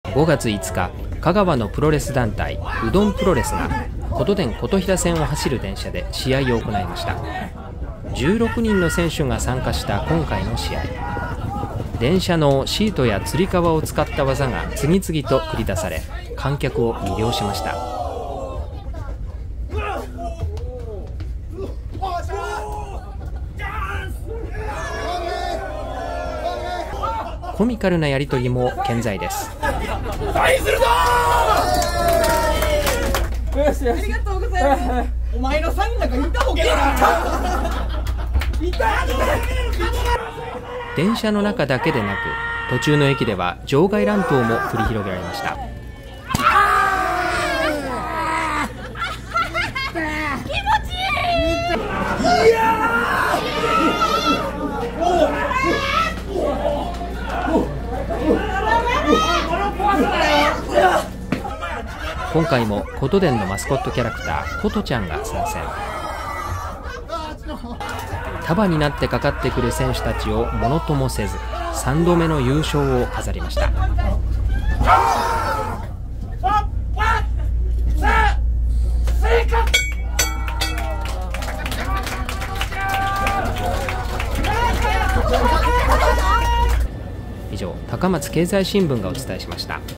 5月5日、香川のプロレス団体うどんプロレスが琴電琴平線を走る電車で試合を行いました。16人の選手が参加した今回の試合、電車のシートやつり革を使った技が次々と繰り出され、観客を魅了しました。コミカルなやり取りも健在です。 大するぞー。よしよし、ありがとうございます。お前のサインなんか見たほうがいい。 電車の中だけでなく、途中の駅では場外乱闘も繰り広げられました。 気持ちいい。いや今回も琴電のマスコットキャラクター琴ちゃんが参戦。束になってかかってくる選手たちをものともせず、3度目の優勝を飾りました。以上、高松経済新聞がお伝えしました。